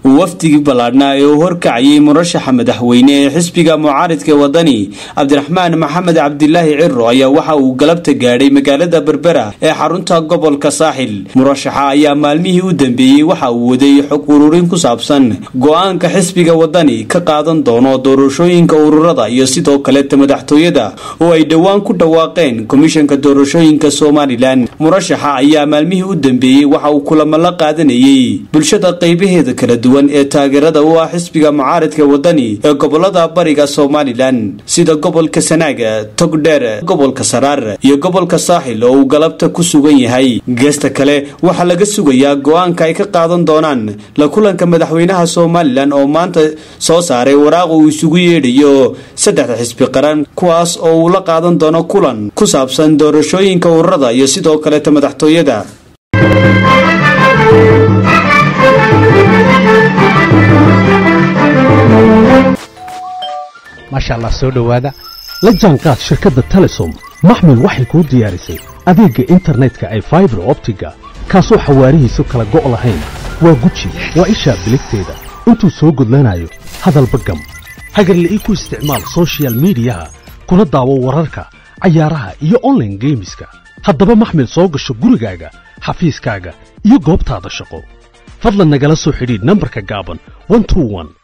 wafdigii balaadhnaa ee uu horkacayay murashaxa madaxweyne ee xisbiga mucaaridka wadani Cabdiraxmaan Maxamed Cabdilaahi Cirro ayaa waxa uu galabta gaadhay magaalada Berbera ee xarunta gobolka Saaxil. Murashaxa ayaa maalmihii u dambeeyay waxa uu waday xog ururin ku saabsan go'aanka xisbiga wadani ka qaadan doono doorashooyinka ururada iyo sidoo kale madaxtooyada oo ay dhawaan ku dhawaaqeen komishanka doorashooyinka Soomaaliland. Murashaxa ayaa maalmihii u dambeeyay waxa uu kulamo la qaadanayay bulshada qaybaheeda kala duwan ee taageerada u ah xisbiga mucaaridka wadani ee gobolada bariga Soomaaliland sida gobolka Sanaaga, Togdheer, gobolka Saraar iyo gobolka Saaxil oo uu galabta ku sugan yahay. Geesta kale waxa laga sugayaa go'aanka ay ka qaadan doonaan la kulanka madaxweynaha Soomaaliland oo maanta soo saaray waraaq uu isugu yeedhayo saddex xisbi qaran kuwaas oo uu la qaadan doono kulan ku saabsan doorashooyinka ururada iyo sidoo kale madaxtooyada. ما شاء الله سو دhowaada la jaanqaad shirkadda Telesom maxmil waxay ku diyaarisay adeega internetka ay fiber optiga kaasoo xawaarihiisu kala go' lahayn waa guji waa isha biligteeda intuu soo gudlanayo hadalba gam hagarle ku isticmaal social media kuna daawo wararka ciyaaraha iyo online gameska haddaba maxmil soo gasho gurigaaga xafiiskaaga iyo goobtaada shaqo fadlan nagala soo xidhiidh nambarka gaaban 121